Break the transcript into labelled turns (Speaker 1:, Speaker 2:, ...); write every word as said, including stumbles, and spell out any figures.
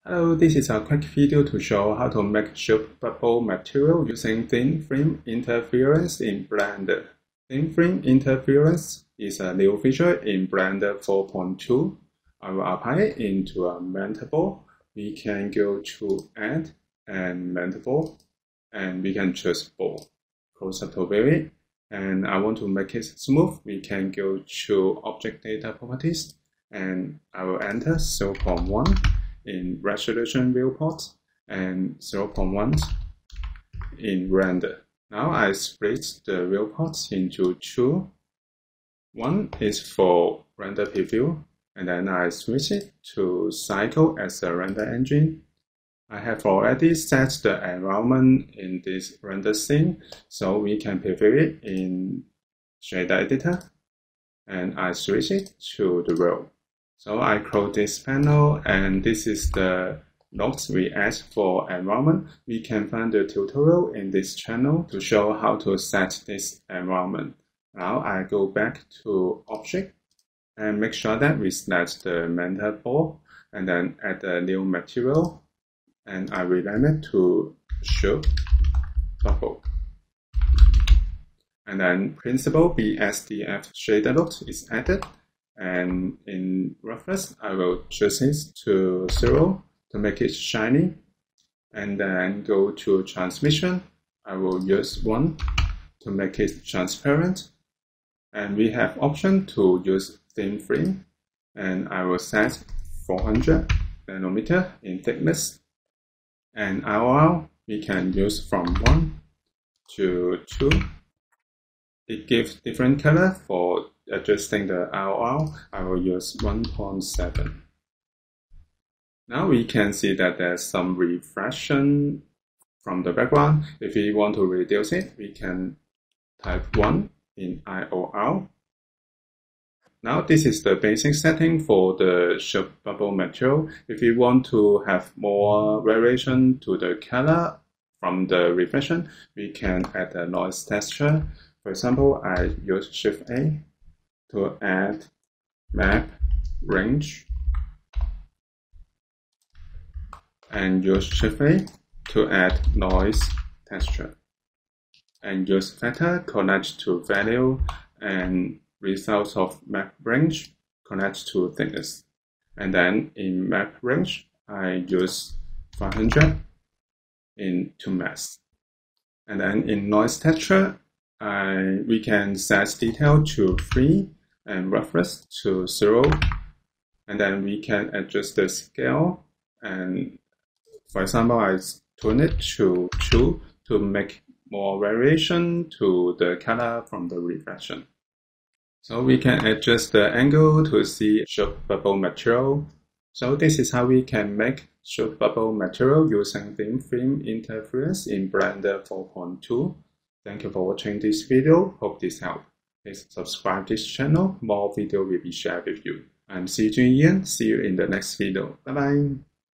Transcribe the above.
Speaker 1: Hello, this is a quick video to show how to make soap bubble material using thin film interference in Blender. Thin film interference is a new feature in Blender four point two. I will apply it into a Mantable. We can go to Add and Mantable, and we can choose both. Close up to view it, and I want to make it smooth. We can go to Object Data Properties, and I will enter zero point one. In resolution viewport and zero point one in render. Now I split the viewports into two. One is for render preview, and then I switch it to Cycle as a render engine. I have already set the environment in this render scene, so we can preview it in Shader Editor, and I switch it to the world. So I close this panel, and this is the notes we add for environment. We can find the tutorial in this channel to show how to set this environment. Now I go back to Object and make sure that we select the Mantable and then add a new material, and I rename it to Soap Bubble. And then Principled B S D F shader node is added. And in roughness, I will choose it to zero to make it shiny. And then go to transmission. I will use one to make it transparent. And we have option to use thin film. And I will set four hundred nanometer in thickness. And I O R we can use from one to two. It gives different color for adjusting the I O R. I will use one point seven. Now we can see that there's some reflection from the background. If we want to reduce it, we can type one in I O R. Now this is the basic setting for the soap bubble material. If we want to have more variation to the color from the reflection, we can add a noise texture. For example, I use Shift A to add map range, and use Shift A to add noise texture, and use factor connect to value, and results of map range connect to thickness. And then in map range, I use five hundred in to mask. And then in noise texture, I, we can set detail to three and roughness to zero, and then we can adjust the scale. And for example, I tune it to two to make more variation to the color from the reflection. So we can adjust the angle to see soap bubble material. So this is how we can make soap bubble material using thin film interference in Blender four point two. Thank you for watching this video. Hope this helped. Please subscribe this channel. More video will be shared with you. I'm C J Ian. See you in the next video. Bye bye.